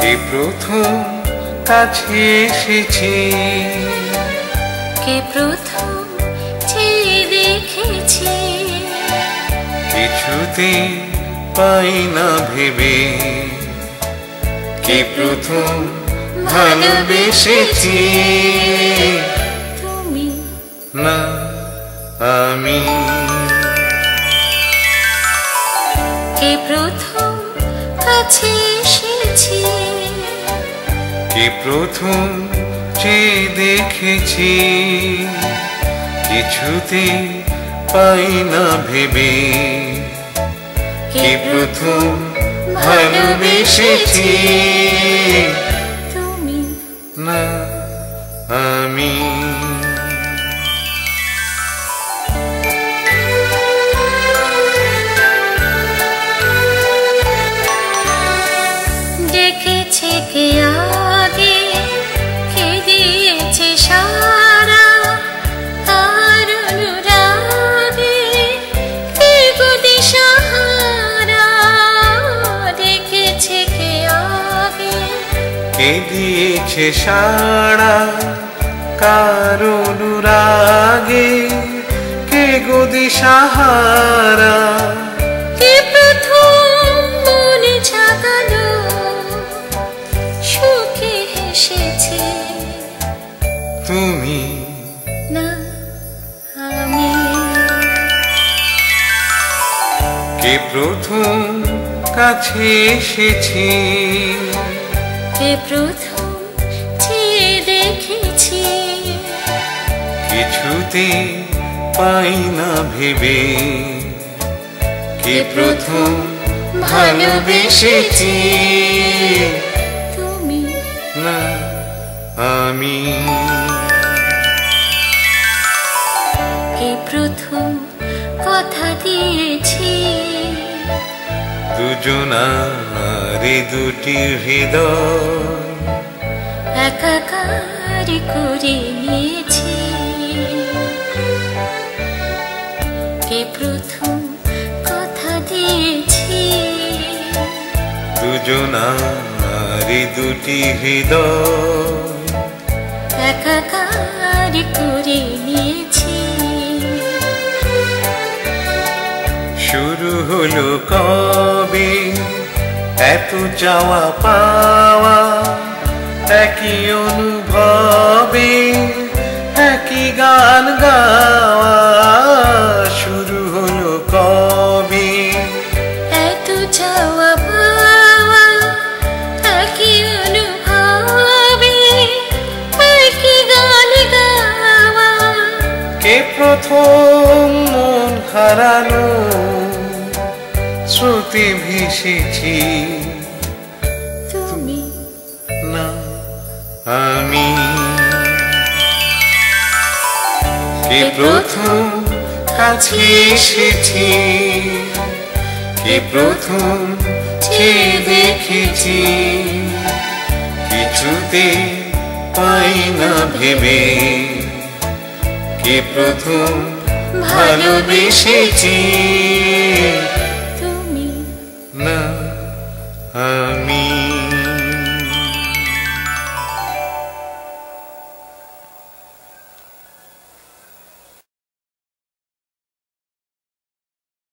এই প্রথম কাছে এসেছি, কে প্রথম চেয়ে দেখেছি, কিছুতে পাই না ভেবে, কে প্রথম ভালোবেসেছি, তুমি না আমি। কে প্রথম কাছে এসেছি, কে প্রথম চেয়ে দেখেছি, কিছুতে পাই না ভেবে, কে প্রথম ভালোবেসেছি, তুমি না আমি। ডেকেছে কে আগে, কে দিয়েছে সারা, কার অনুরাগে কে গো দিশাহারা। ডেকেছে কে আগে, কে দিয়েছে সাড়া, কার অনুরাগে কে গো দিশাহারা। কে প্রথম মনে জাগালো, সুখে হেসেছে, তুমি না আমি। কে প্রথম কাছে এসেছি, কে প্রথম চেয়ে দেখেছি, কিছুতে পাই না ভেবে, কে প্রথম ভালোবেসেছি, তুমি না আমি। কে প্রথম কথা দিয়েছি, দুজনারে দুটি হৃদয় একাকার করে নিয়েছি। কে প্রথম কথা দিয়েছি, দুজনারে দুটি হৃদয় একাকার করে নিয়েছি। শুরু হলো কবে এত চাওয়া পাওয়া, একই অনুভবে একই গান গাওয়া। শুরু হলো কবে এত চাওয়া পাওয়া, একই অনুভবে একই গান গাওয়া। কে প্রথম মন হারানো স্রোতে ভেসেছি, তুমি না আমি। কে প্রথম কাছে এসেছি, কে প্রথম চেয়ে দেখেছি, কিছুতে পাই না ভেবে, কে প্রথম ভালোবেসেছি,